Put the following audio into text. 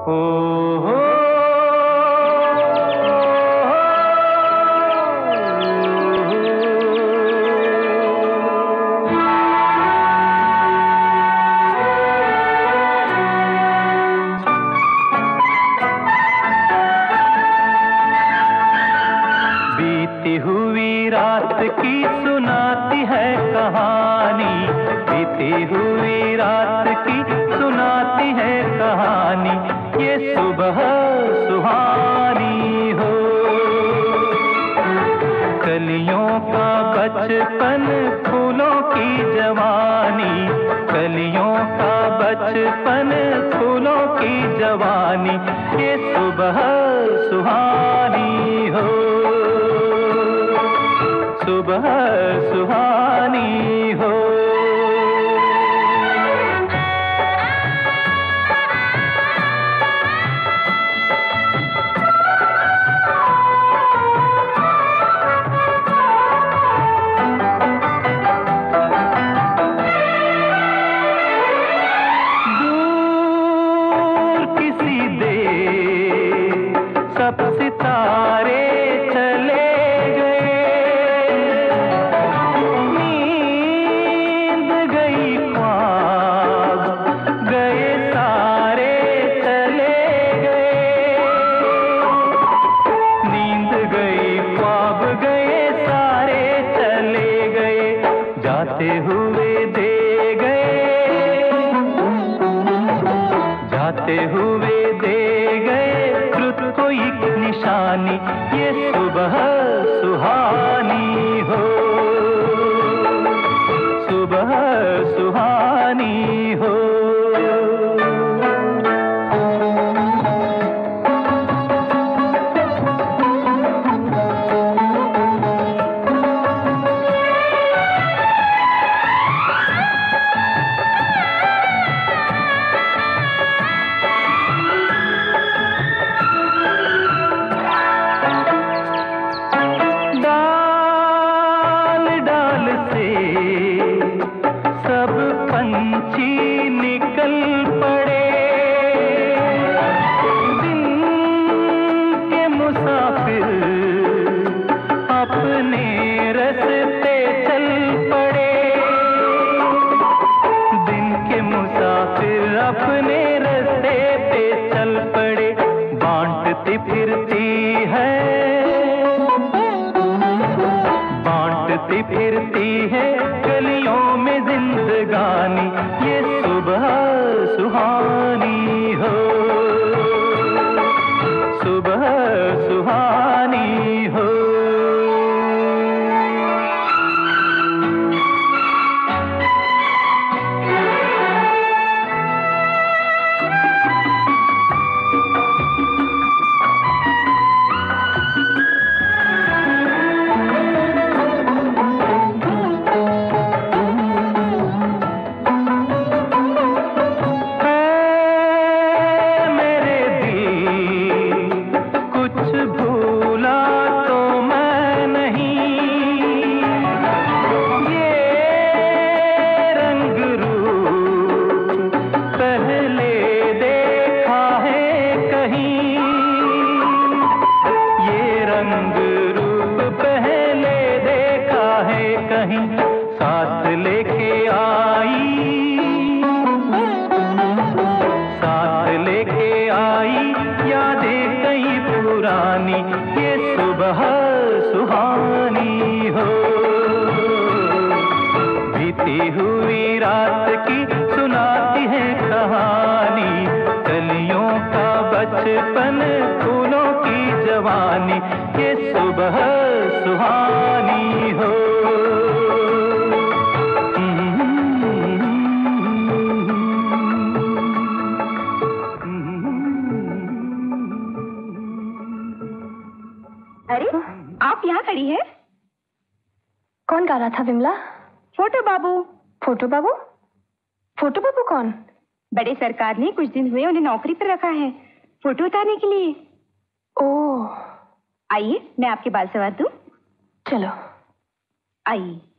ओ हो बीती हुई रात की सुनाती है कहानी, बीती हुई रात की सुनाती है कहानी, ये सुबह सुहानी हो। कलियों का बचपन फूलों की जवानी, कलियों का बचपन फूलों की जवानी, ये सुबह सुहानी हो, सुबह सुहानी हो। दूर किसी देश सब सितारे चले जाते हुए दे गए, जाते हुए दे गए रुत को एक निशानी, ये सुबह सुहानी हो, सुबह सुहानी हो। सब पंछी निकल पड़े, दिन के मुसाफिर अपने रास्ते चल पड़े, दिन के मुसाफिर अपने रास्ते पे चल पड़े। बांटती फिरती है, बांटती फिरती है गलियों में जिंदगानी, ये सुबह सुहानी हो, सुबह सुहानी हो। रंग रूप पहले देखा है कहीं, साथ लेके आई, साथ लेके आई यादें कहीं पुरानी, ये सुबह सुहानी हो। बीती हुई रात की सुनाती है कहानी, कलियों का बचपन फूलों की जवानी, ये सुबह सुहानी हो। अरे आप यहाँ खड़ी है? कौन गा रहा था विमला? फोटो बाबू। फोटो बाबू? फोटो बाबू कौन? बड़े सरकार ने कुछ दिन हुए उन्हें नौकरी पर रखा है फोटो उतारने के लिए। ओह, आइए मैं आपके बाल संवार दूं। चलो आइए।